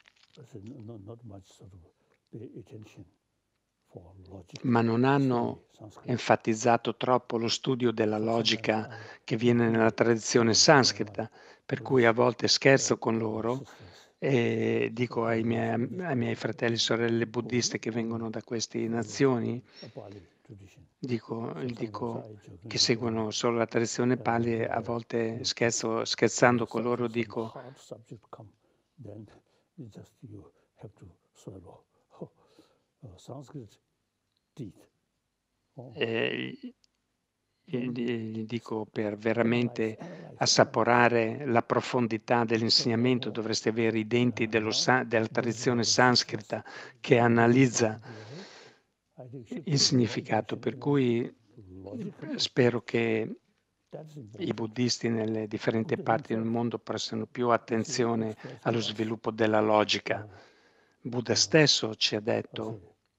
ma non hanno enfatizzato troppo lo studio della logica che viene nella tradizione sanscrita, per cui a volte scherzo con loro e dico ai miei, ai miei fratelli e sorelle buddiste che vengono da queste nazioni, dico, dico che seguono solo la tradizione Pali e a volte scherzo, scherzando con loro dico eh, E gli gli dico per veramente assaporare la profondità dell'insegnamento dovresti avere i denti dello sa della tradizione sanscrita che analizza il significato, per cui spero che i buddisti nelle differenti parti del mondo prestano più attenzione allo sviluppo della logica. Buddha stesso ci ha detto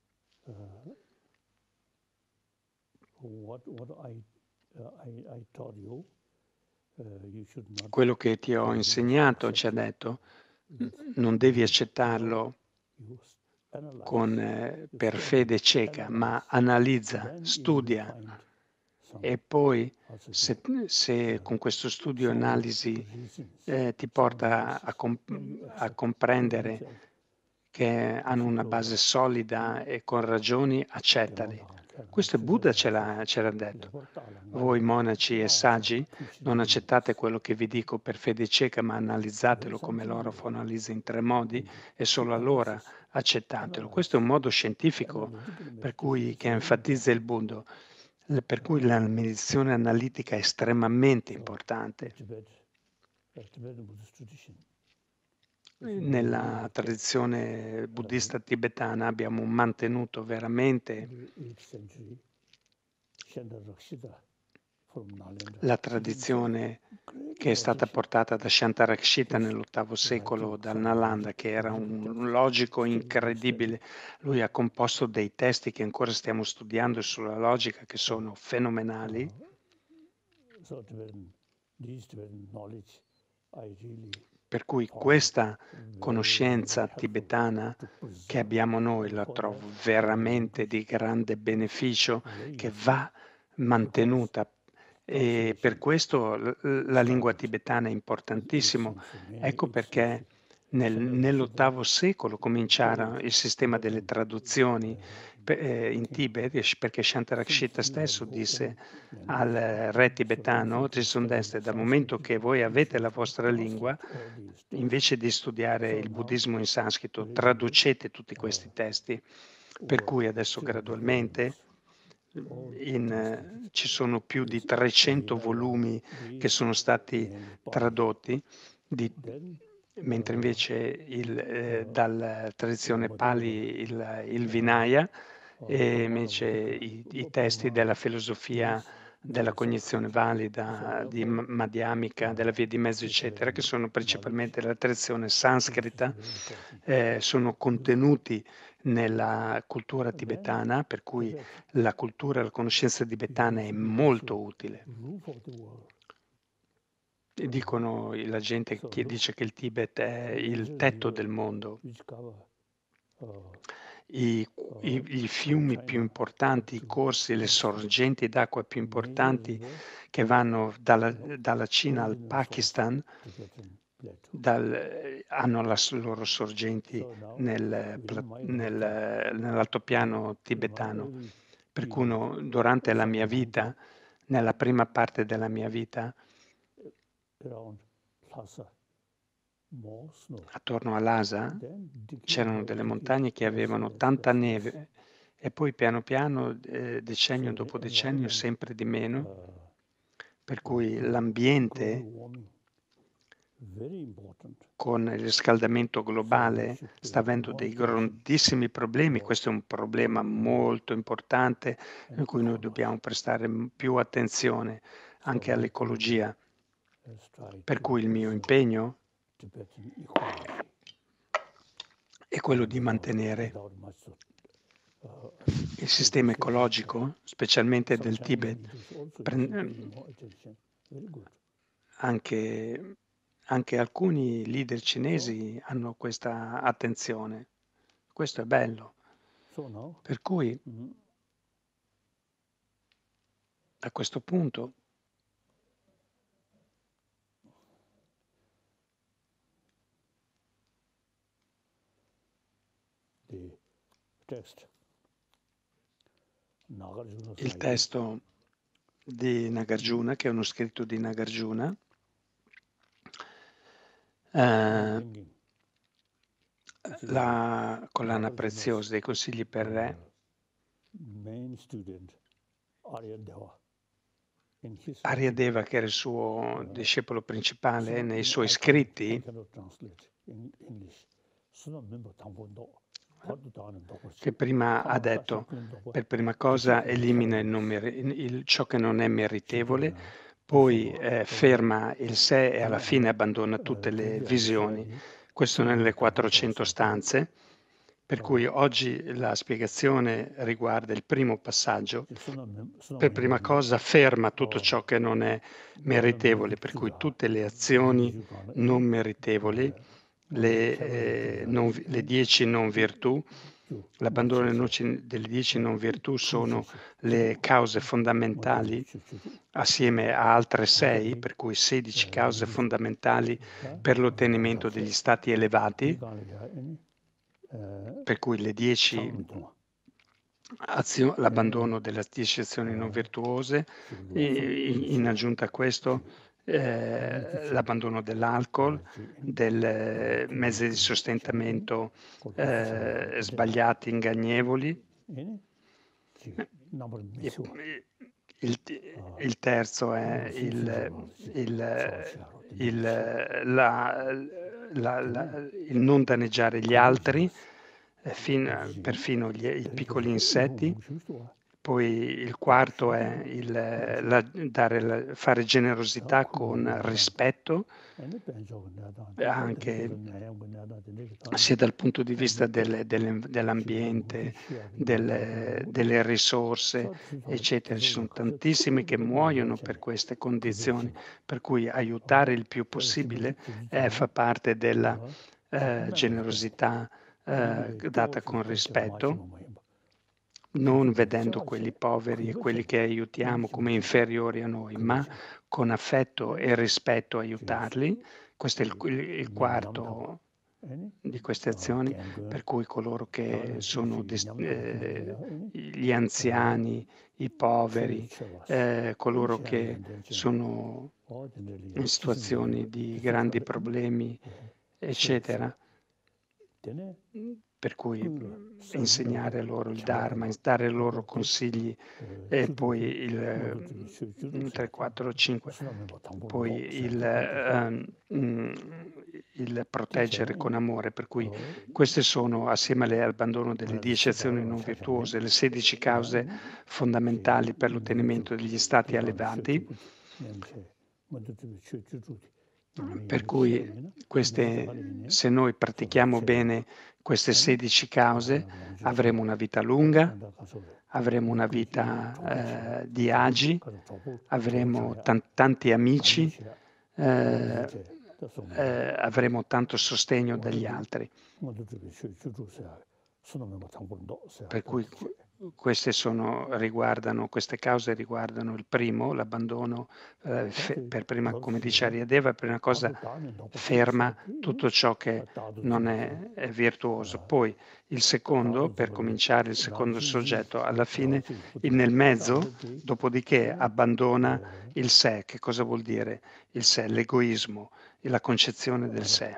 quello che ti ho insegnato, ci ha detto, non devi accettarlo con, eh, per fede cieca, ma analizza, studia e poi se, se con questo studio e analisi eh, ti porta a, comp- a comprendere che hanno una base solida e con ragioni, accettali. Questo è Buddha ce l'ha, ce l'ha detto. Voi monaci e saggi non accettate quello che vi dico per fede cieca, ma analizzatelo come l'orafo analizza in tre modi e solo allora accettatelo. Questo è un modo scientifico per cui, che enfatizza il Buddha, per cui la meditazione analitica è estremamente importante. Nella tradizione buddista tibetana abbiamo mantenuto veramente la tradizione che è stata portata da Shantarakshita nell'ottavo secolo dal Nalanda, che era un logico incredibile. Lui ha composto dei testi che ancora stiamo studiando sulla logica, che sono fenomenali. Per cui questa conoscenza tibetana che abbiamo noi la trovo veramente di grande beneficio, che va mantenuta. E per questo l- la lingua tibetana è importantissimo. Ecco perché nel- nell'ottavo secolo cominciarono il sistema delle traduzioni pe- eh, in Tibet, e- perché Shantarakshita stesso disse al re tibetano, Trisondeste, dal momento che voi avete la vostra lingua, invece di studiare il buddismo in sanscrito, traducete tutti questi testi. Per cui adesso gradualmente in, eh, ci sono più di trecento volumi che sono stati tradotti, di, mentre invece il, eh, dalla tradizione Pali il, il Vinaya e invece i, i testi della filosofia della cognizione valida, di M- Madhyamika, della via di mezzo, eccetera, che sono principalmente la tradizione sanscrita, eh, sono contenuti nella cultura tibetana, per cui la cultura e la conoscenza tibetana è molto utile. E dicono la gente che dice che il Tibet è il tetto del mondo. I, i, i fiumi più importanti, i corsi, le sorgenti d'acqua più importanti che vanno dalla, dalla Cina al Pakistan dal, hanno le loro sorgenti nel, nel, nell'altopiano tibetano. Per cui uno, durante la mia vita, nella prima parte della mia vita, attorno a Lhasa c'erano delle montagne che avevano tanta neve e poi piano piano, eh, decennio dopo decennio, sempre di meno, per cui l'ambiente con il riscaldamento globale sta avendo dei grandissimi problemi. Questo è un problema molto importante in cui noi dobbiamo prestare più attenzione anche all'ecologia. Per cui il mio impegno è quello di mantenere il sistema ecologico, specialmente del Tibet, anche, anche alcuni leader cinesi hanno questa attenzione. Questo è bello. Per cui a questo punto il testo di Nagarjuna, che è uno scritto di Nagarjuna, eh, la collana preziosa dei consigli per re, Aryadeva, che era il suo discepolo principale, nei suoi scritti che prima ha detto, per prima cosa elimina il non mer- il- ciò che non è meritevole, poi eh, ferma il sé e alla fine abbandona tutte le visioni. Questo nelle quattrocento stanze, per cui oggi la spiegazione riguarda il primo passaggio. Per prima cosa ferma tutto ciò che non è meritevole, per cui tutte le azioni non meritevoli, le, eh, non vi- le dieci non virtù, l'abbandono delle noci- delle dieci non virtù sono le cause fondamentali assieme a altre sei, per cui sedici cause fondamentali per l'ottenimento degli stati elevati, per cui le dieci azio- l'abbandono delle dieci azioni non virtuose, i- in aggiunta a questo eh, l'abbandono dell'alcol, delle mezzi di sostentamento eh, sbagliati, ingannevoli. E- Il, il terzo è il, il- il- la- la- la- il non danneggiare gli altri, eh, fin- perfino gli- i piccoli insetti. Poi il quarto è il, la- dare la- fare generosità con rispetto, anche sia dal punto di vista delle- delle- dell'ambiente, delle, delle risorse, eccetera. Ci sono tantissimi che muoiono per queste condizioni, per cui aiutare il più possibile eh, fa parte della eh, generosità eh, data con rispetto, non vedendo quelli poveri e quelli che aiutiamo come inferiori a noi, ma con affetto e rispetto aiutarli. Questo è il, il- il quarto di queste azioni, per cui coloro che sono dis- eh, gli anziani, i poveri, eh, coloro che sono in situazioni di grandi problemi, eccetera. Per cui mh, insegnare loro il Dharma, dare loro consigli e poi il tre, quattro, cinque, poi il, ehm, mh, il proteggere con amore, per cui queste sono, assieme all'abbandono delle dieci azioni non virtuose, le sedici cause fondamentali per l'ottenimento degli stati elevati, per cui queste, se noi pratichiamo bene queste sedici cause, avremo una vita lunga, avremo una vita eh, di agi, avremo tan- tanti amici, eh, eh, avremo tanto sostegno dagli altri. Per cui qu- queste sono, riguardano, queste cause riguardano il primo, l'abbandono, eh, fe- per prima, come dice Aryadeva, per una cosa ferma tutto ciò che non è, è virtuoso. Poi il secondo, per cominciare, il secondo soggetto, alla fine, il nel mezzo, dopodiché abbandona il sé. Che cosa vuol dire il sé? L'egoismo e la concezione del sé.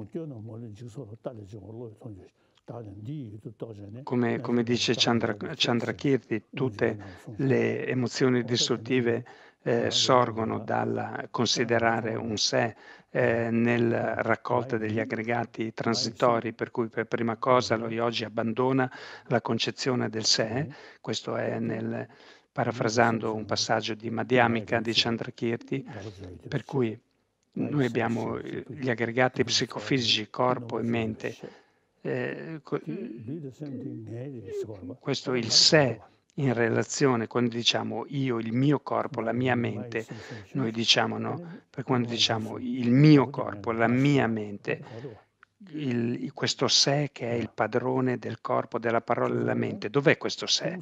Come, come dice Chandra, Chandrakirti, tutte le emozioni distruttive eh, sorgono dal considerare un sé eh, nella raccolta degli aggregati transitori, per cui per prima cosa lo yogi abbandona la concezione del sé. Questo è nel, parafrasando un passaggio di Madhyamika di Chandrakirti, per cui noi abbiamo eh, gli aggregati psicofisici, corpo e mente. Eh, co- questo è il sé in relazione, quando diciamo io, il mio corpo, la mia mente, noi diciamo no, per quando diciamo il mio corpo, la mia mente, il- questo sé che è il padrone del corpo, della parola e della mente, dov'è questo sé?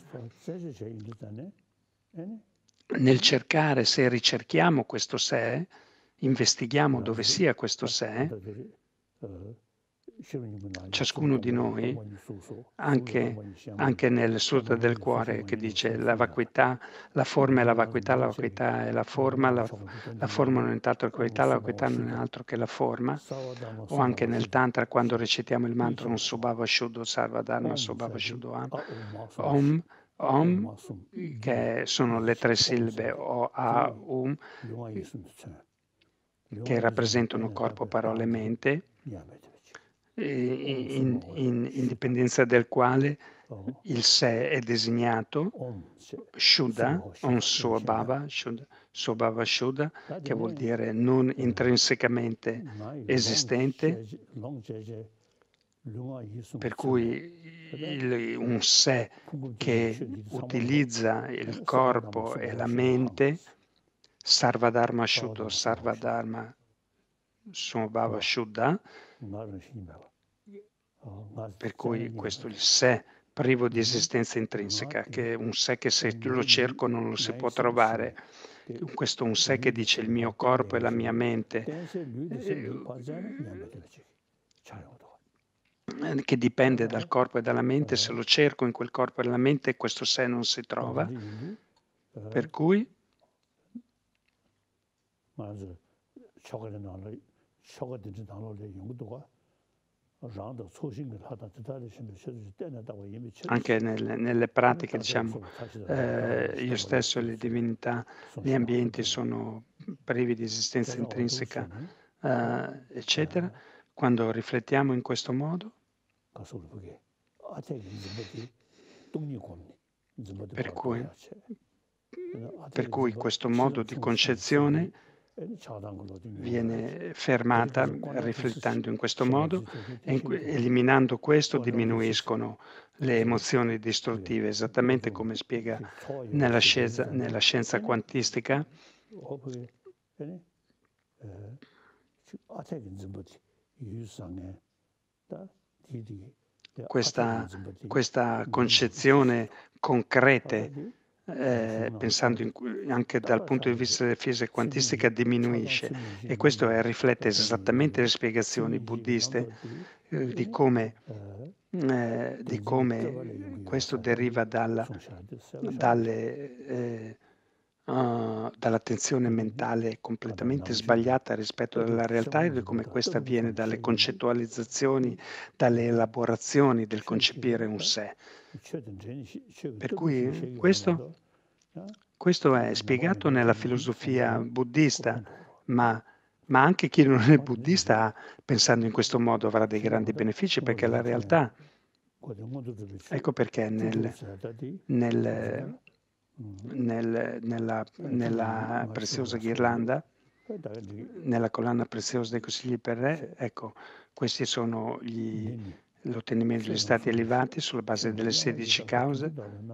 Nel cercare, se ricerchiamo questo sé, investighiamo dove sia questo sé, ciascuno di noi, anche, anche nel Sutta del Cuore che dice la vacuità, la forma è la vacuità, la vacuità è la forma, la, la forma non è altro che vacuità, la vacuità non è altro che la forma, o anche nel Tantra quando recitiamo il mantra Om Subhava Shuddho Sarva Dharma Subhava Shuddho Am, Om, Om, che sono le tre sillabe O, A, Um, che rappresentano corpo, parole, mente, in, in indipendenza del quale il sé è designato Shuddha, Om Svabhava, Shuddha, Svabhava Shuddha, che vuol dire non intrinsecamente esistente, per cui il, un sé che utilizza il corpo e la mente, Sarvadharma Shuddha, Sarvadharma Svabhava Shuddha, per cui questo è il sé privo di esistenza intrinseca, che è un sé che se lo cerco non lo si può trovare. Questo è un sé che dice il mio corpo e la mia mente, che dipende dal corpo e dalla mente. Se lo cerco in quel corpo e nella mente, questo sé non si trova, per cui anche nelle, nelle pratiche, diciamo, eh, io stesso e le divinità, gli ambienti sono privi di esistenza intrinseca, eh, eccetera. Quando riflettiamo in questo modo, per cui, per cui questo modo di concezione viene fermata riflettendo in questo modo, e in, eliminando questo diminuiscono le emozioni distruttive, esattamente come spiega nella scienza, nella scienza quantistica. Questa, questa concezione concrete, eh, pensando in, anche dal punto di vista della fisica quantistica, diminuisce, e questo è, riflette esattamente le spiegazioni buddiste eh, di come, eh, di come questo deriva dalla, dalle, eh, uh, dall'attenzione mentale completamente sbagliata rispetto alla realtà, e di come questa avviene dalle concettualizzazioni, dalle elaborazioni del concepire un sé. Per cui questo, questo è spiegato nella filosofia buddista, ma, ma anche chi non è buddista, pensando in questo modo, avrà dei grandi benefici, perché la realtà, ecco perché nel, nel, nel, nella, nella preziosa ghirlanda, nella collana preziosa dei consigli per re, ecco, questi sono gli, l'ottenimento degli stati elevati sulla base delle sedici cause,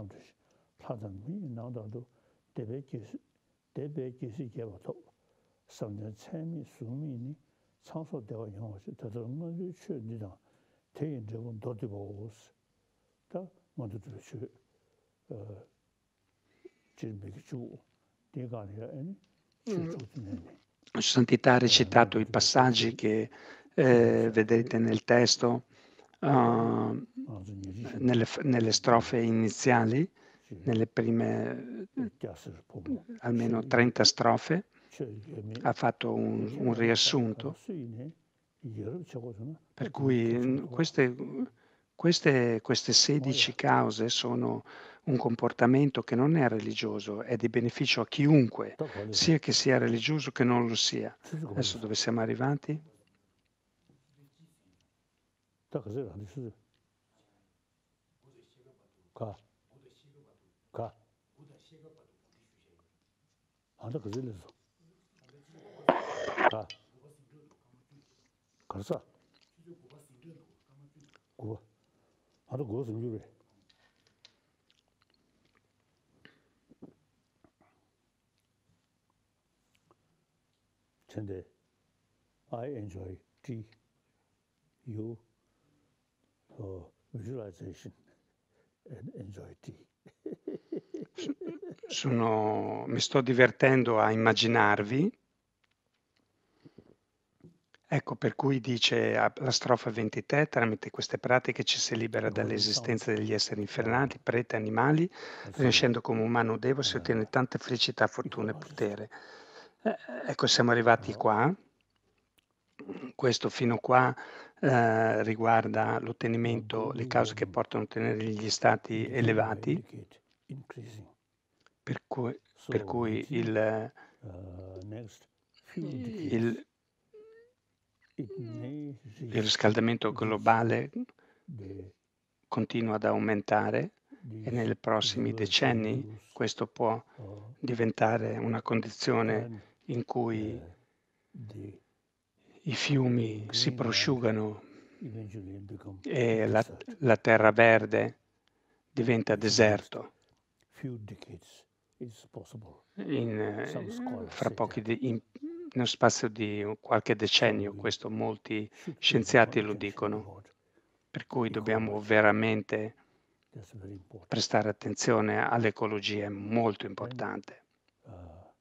Santità ha recitato i passaggi che eh, vedete nel testo, uh, nelle, nelle strofe iniziali, nelle prime almeno trenta strofe, ha fatto un, un riassunto, per cui queste, queste, queste sedici cause sono un comportamento che non è religioso, è di beneficio a chiunque, sia che sia religioso che non lo sia. Adesso dove siamo arrivati? I enjoy tea. You uh, visualization and enjoy tea. Sono, mi sto divertendo a immaginarvi. Ecco, per cui dice la strofa ventitré, tramite queste pratiche ci si libera dall'esistenza degli esseri infernali, preti, animali, rinascendo come umano Deva si ottiene tanta felicità, fortuna e potere. Eh, ecco, siamo arrivati qua. Questo fino qua eh, riguarda l'ottenimento, le cause che portano a ottenere gli stati elevati. increasing. Per cui, per So cui within il, uh, next few decades, il, it may il reach riscaldamento reach globale the continua ad aumentare e these nei prossimi rivers decenni reduce questo può or diventare una condizione can in cui uh, the i fiumi si green land prosciugano eventually become e la, desert. la terra verde diventa Within next deserto. few decades, it's possible. In, Some eh, scholars fra say pochi that. de- in, nello spazio di qualche decennio, we questo molti should pay more scienziati lo attention dicono, about per cui dobbiamo ecology. veramente That's very important. prestare attenzione all'ecologia, è molto importante. Uh,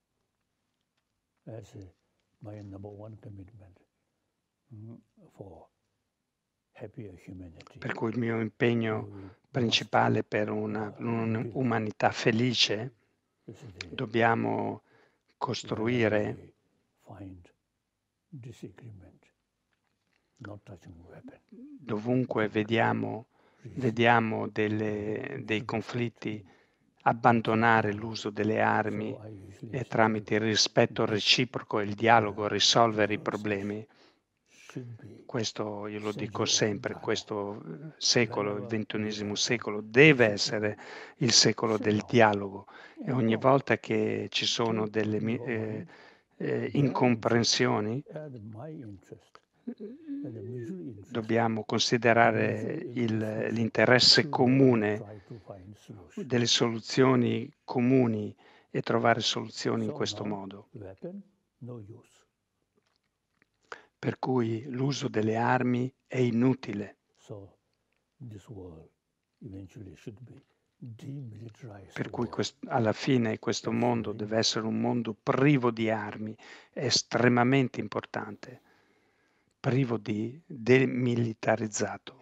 as a, my number one commitment mm, for happier humanity. Per cui il mio impegno We must principale per una, uh, un'umanità felice, is the dobbiamo costruire wherever we find disagreement, not touching weapon. dovunque vediamo, vediamo delle, dei conflitti, abbandonare l'uso delle armi So I usually e say tramite il rispetto reciproco e il dialogo risolvere i problemi. should be Questo io lo dico century of sempre, dialogue. questo secolo, il Whenever ventunesimo we have secolo, some deve disagreement, essere il secolo sit del down dialogo e and ogni talk. volta che ci sono Take delle mi- your eh, mind, eh, their interest, incomprensioni, and my interest, and the mutual interest. dobbiamo considerare il- l'interesse comune Try to find solution. delle soluzioni comuni e trovare soluzioni in So questo now, modo. weapon, no use. Per cui l'uso delle armi è inutile. So this world eventually should be demilitarized Per cui world. quest- alla fine questo That's mondo very deve essere un mondo privo di armi, è estremamente importante, privo di demilitarizzato.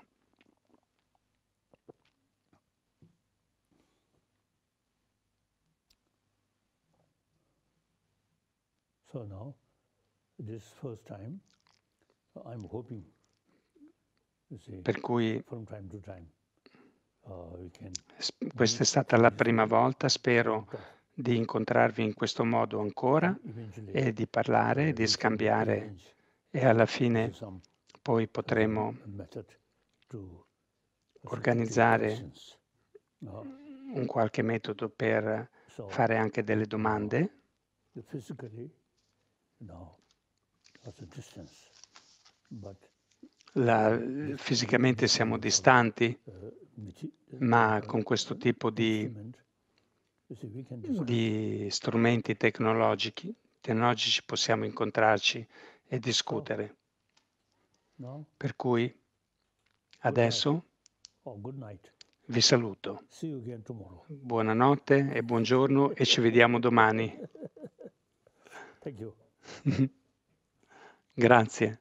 So now, this first time, I'm hoping, you see, Per cui from time to time, uh, we can s- questa è stata la prima volta, spero talk di incontrarvi in questo modo ancora and eventually e di parlare, uh, di we can scambiare arrange e alla fine some poi potremo method to organizzare questions. No? un qualche metodo per So fare anche delle domande. the physically, no, at a distance, but La- fisicamente siamo distanti, uh, mati- ma uh, con questo tipo di, instrument, you see, we can discuss. di strumenti tecnologici, tecnologici possiamo incontrarci e discutere. No? Per cui adesso Oh, good night. vi saluto. See you again tomorrow. Buonanotte e buongiorno e ci vediamo domani. Thank you. Grazie.